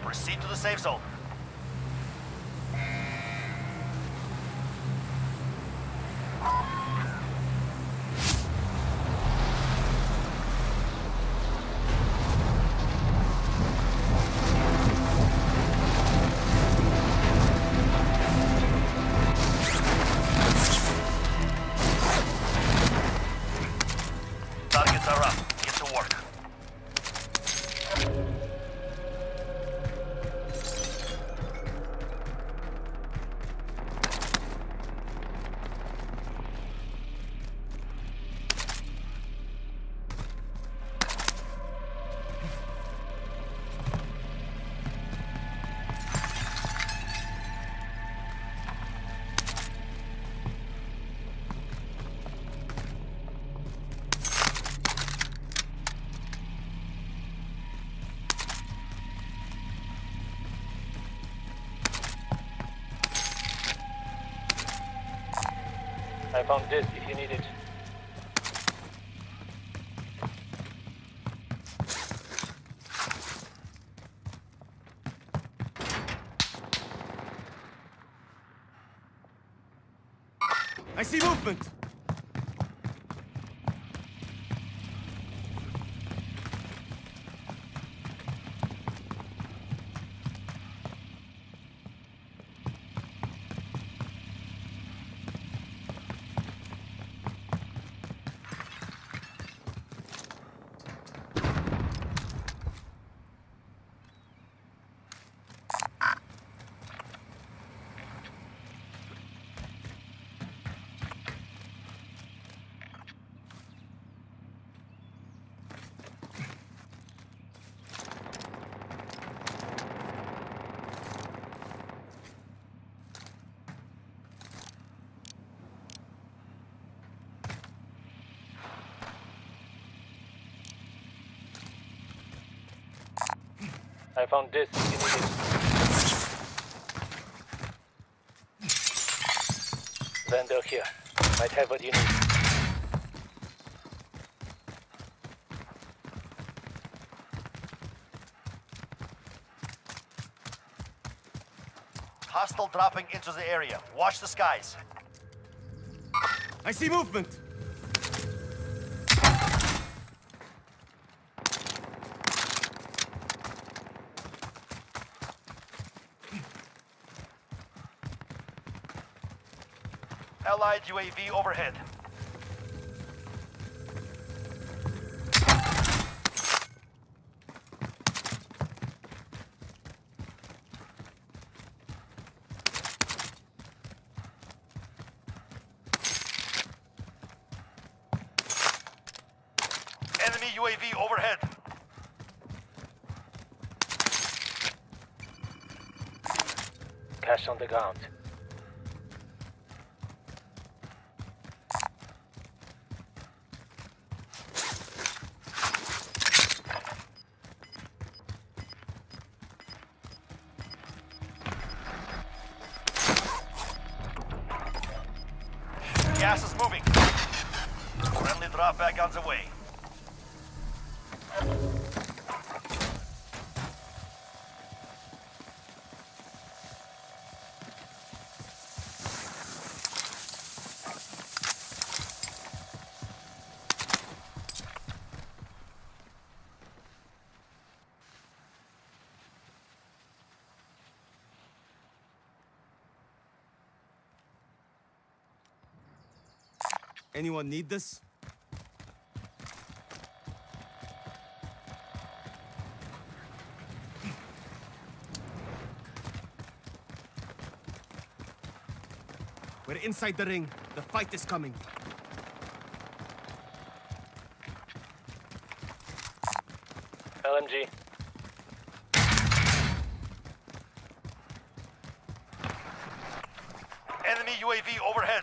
Proceed to the safe zone. Targets are up. Get to work. I found this if you need it. I see movement! I found this if you need it. Vendor here. Might have what you need. Hostile dropping into the area. Watch the skies. I see movement! Allied UAV overhead. Enemy UAV overhead. Cash on the ground. Gas is moving. Friendly drop back on the way. Anyone need this? We're inside the ring. The fight is coming. LMG. Enemy UAV overhead.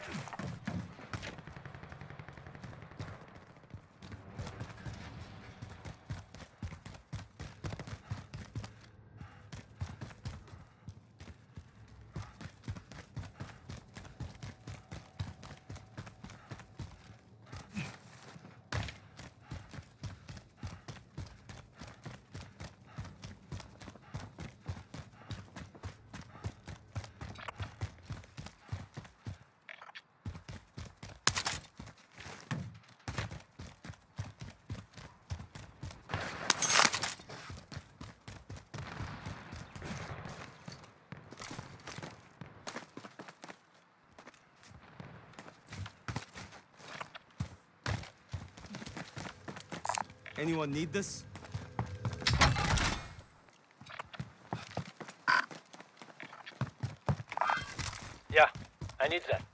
Anyone need this? Yeah, I need that.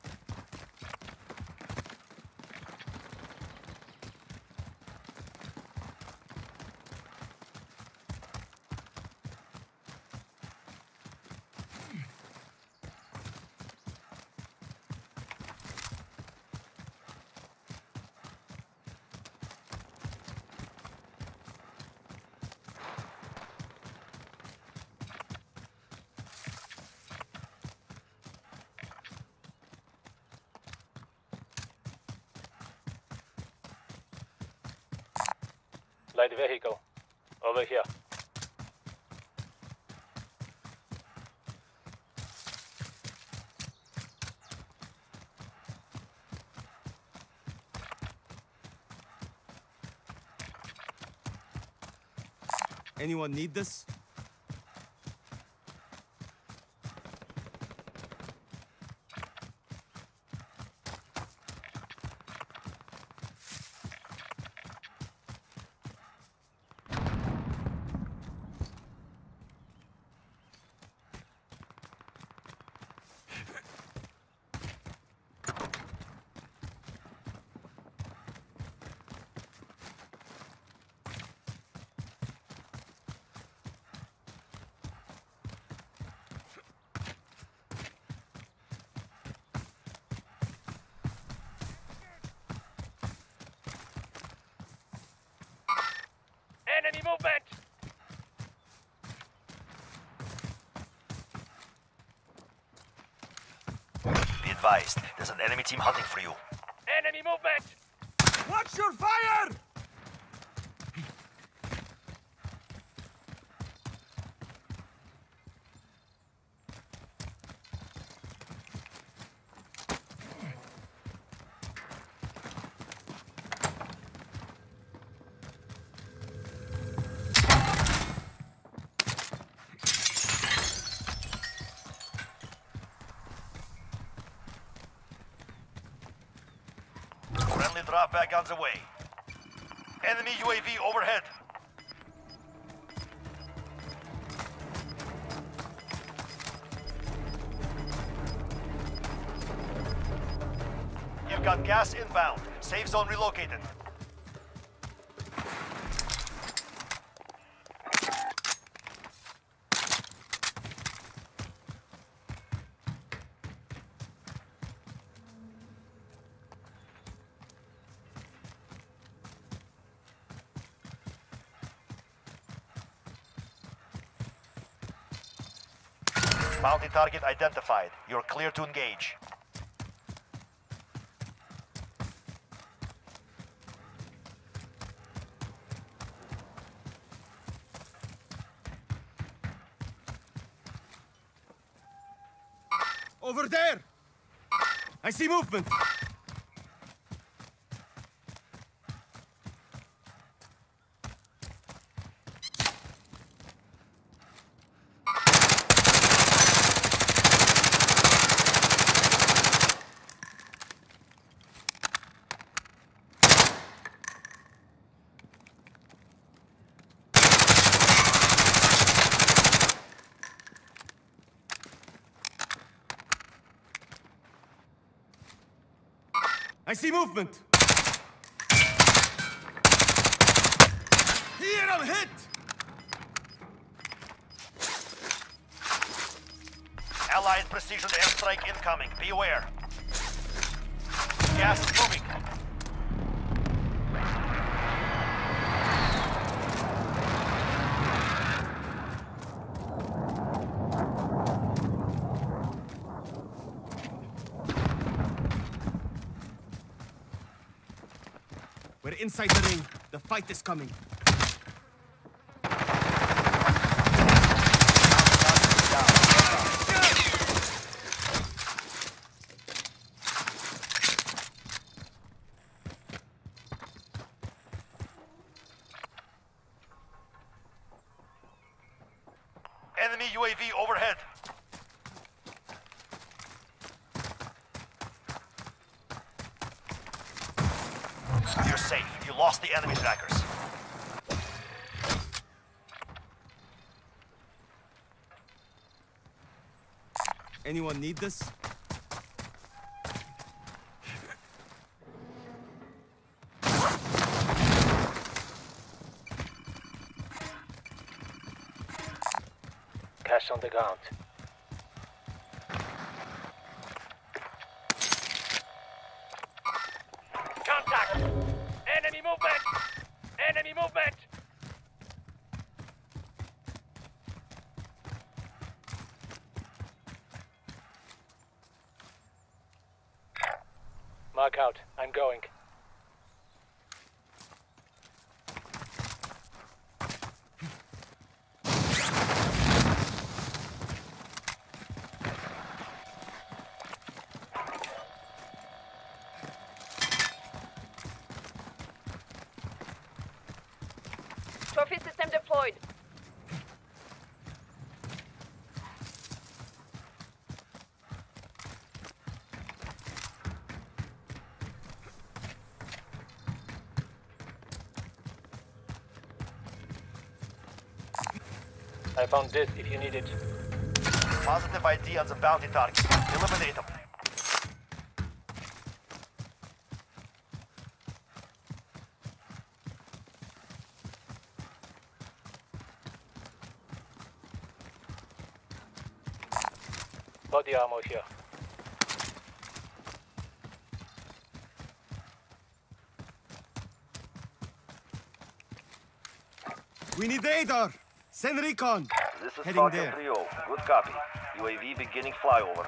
Light vehicle. Over here. Anyone need this? Enemy movement! Be advised, there's an enemy team hunting for you. Enemy movement! Watch your fire! Friendly drop back on the way. Enemy UAV overhead. You've got gas inbound. Safe zone relocated. Bounty target identified. You're clear to engage. Over there! I see movement! I see movement! Here, I'm hit! Allied precision airstrike incoming. Be aware. Gas is moving. We're inside the ring. The fight is coming. Enemy UAV overhead. You're safe. You lost the enemy trackers. Anyone need this? Cash on the ground. Contact! Enemy movement! Enemy movement! Mark out. I'm going. Trophy system deployed. I found this if you need it. Positive ID on the bounty target. Eliminate them. Body armor here. We need radar! Send recon! This is Heading Falcon there. 3-0. Good copy. UAV beginning flyover.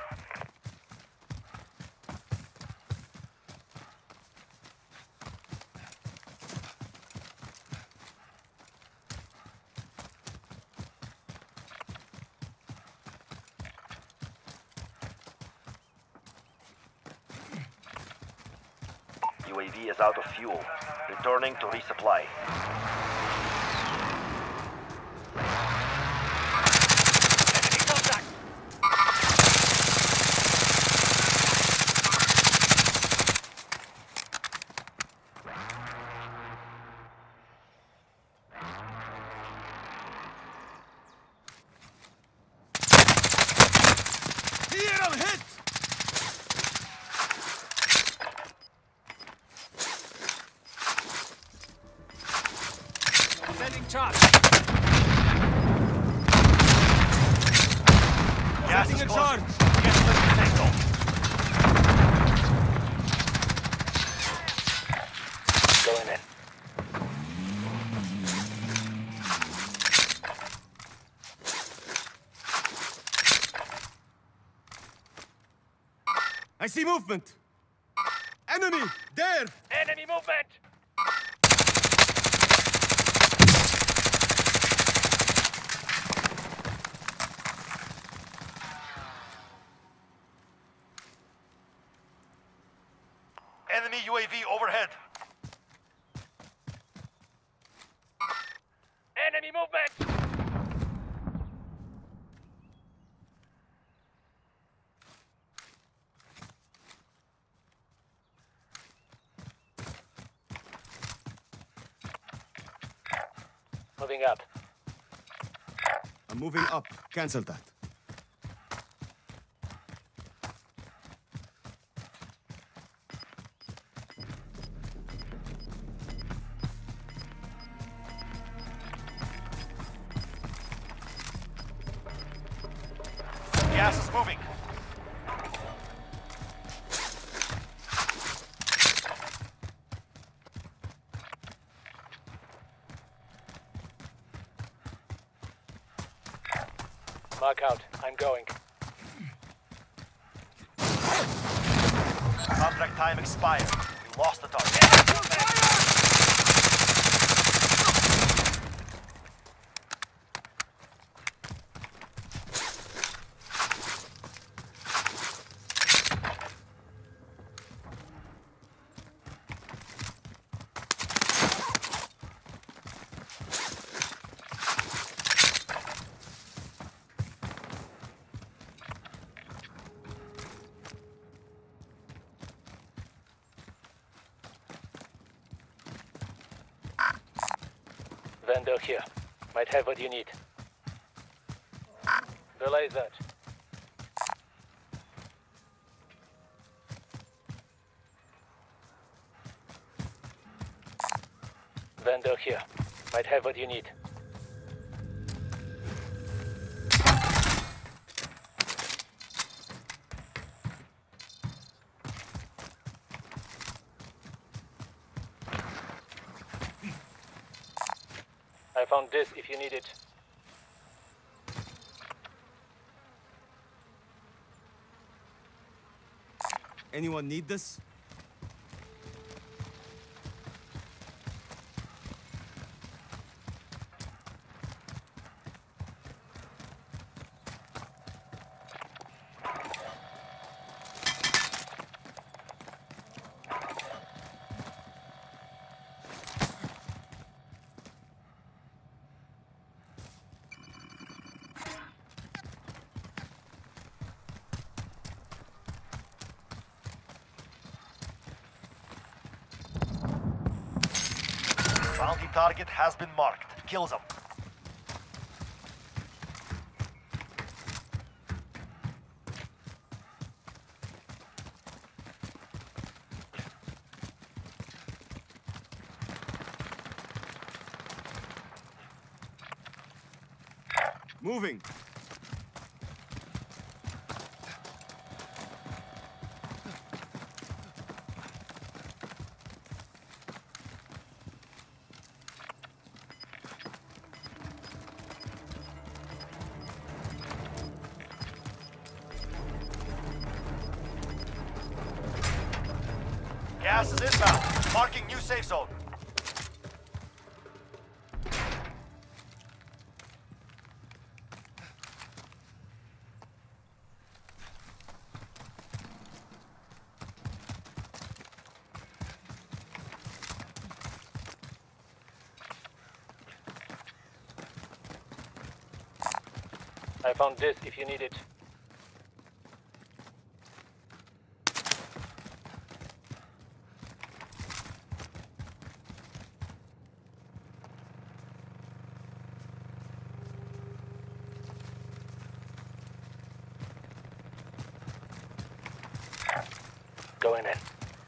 UAV is out of fuel. Returning to resupply. Enemy contact! Here, I'm hit! Sending charge. Gas Setting is a closing. charge. Get to the safe zone. Going in. I see movement. Enemy! There! Enemy movement! Enemy UAV overhead. Enemy movement! Moving up. I'm moving up. Cancel that. Gas is moving. Mark out. I'm going. Contract time expired. We lost the target. Vendor here. Might have what you need. Relay that. Vendor here. Might have what you need. I found this if you need it. Anyone need this? Bounty target has been marked. Kill them. Moving. Gas is inbound. Marking new safe zone. I found this if you need it. Going in.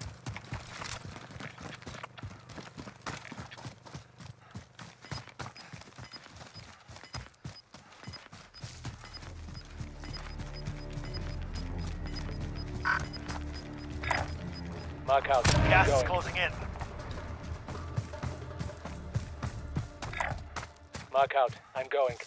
Mark out. Gas is Going. closing in. Mark out. I'm going.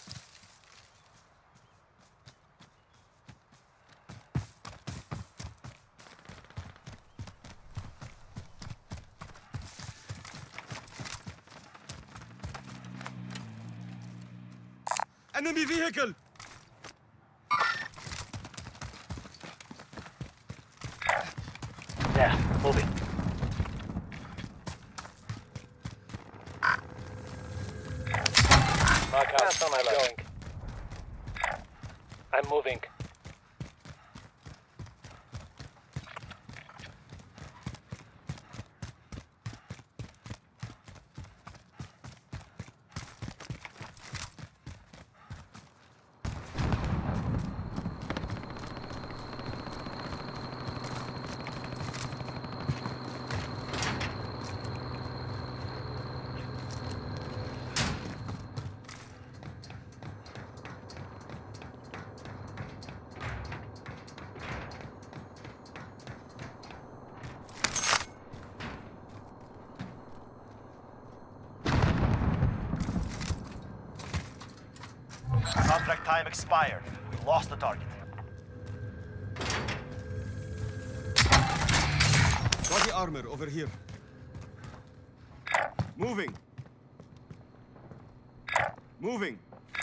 Enemy vehicle! There. Moving. Mark out. That's on my left. Going. I'm moving. Contract time expired. We lost the target. Body armor over here. Moving. Moving.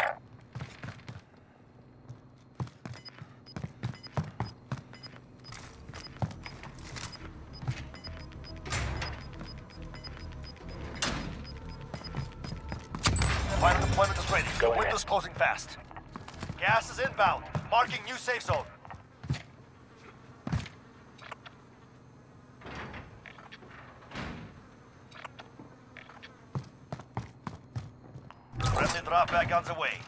Final deployment is ready. Go ahead. Window's closing fast. Gas is inbound. Marking new safe zone. Friendly drop back on the way.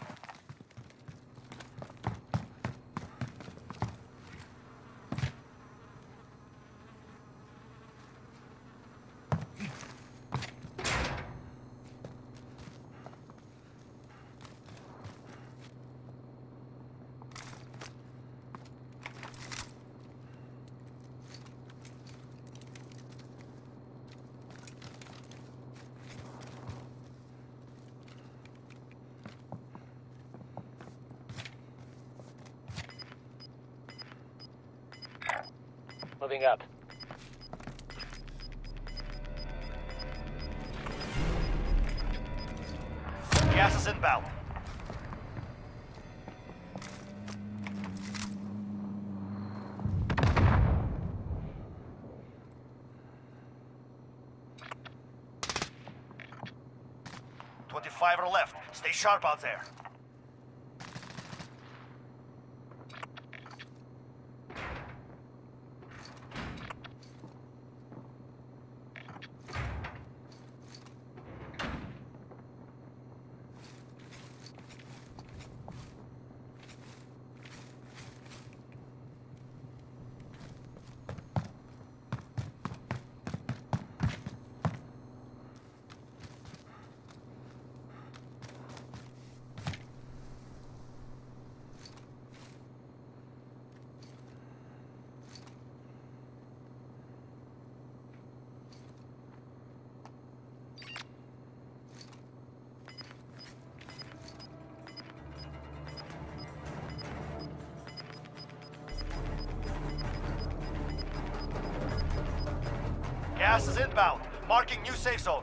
Moving up. Gas is inbound. Five left. Stay sharp out there. Gas is inbound. Marking new safe zone.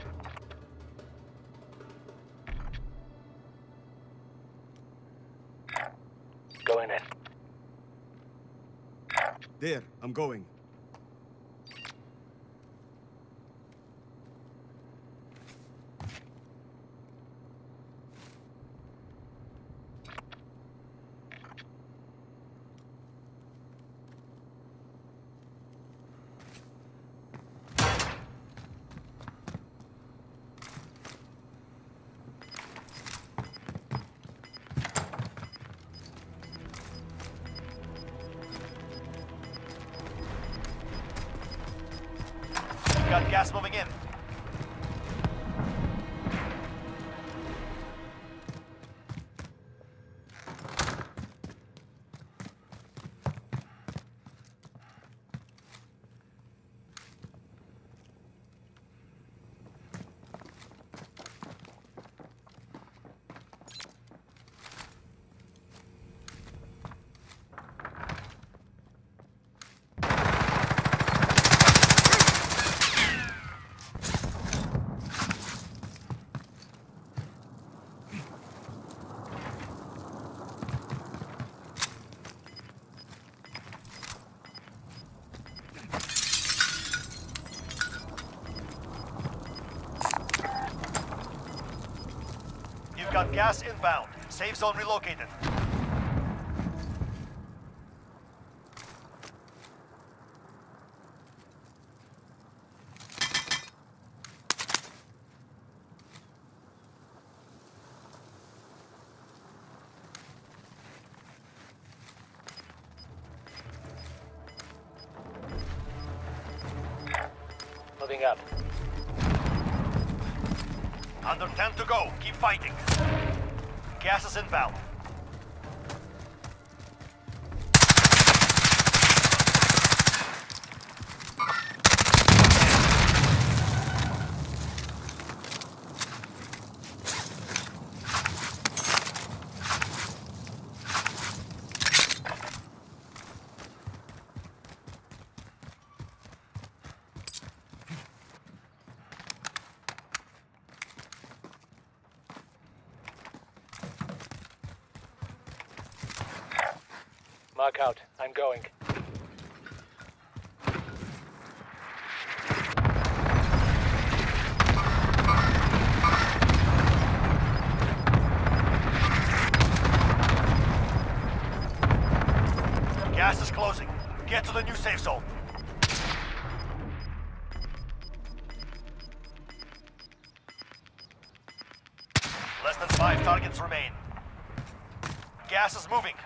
Going in. There, I'm going. Got gas moving in. Got gas inbound. Safe zone relocated. Moving up. Under 10 to go. Keep fighting. Gas is inbound. Mark out. I'm going. Gas is closing. Get to the new safe zone. Less than 5 targets remain. Gas is moving.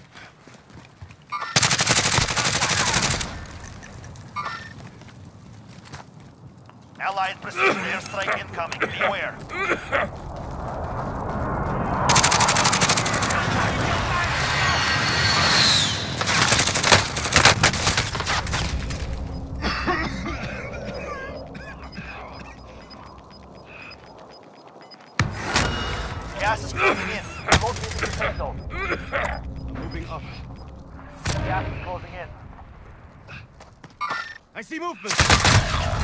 Allied precision airstrike incoming. Beware. Gas is closing in. Closing into the safe zone. Moving up. Gas is closing in. I see movement.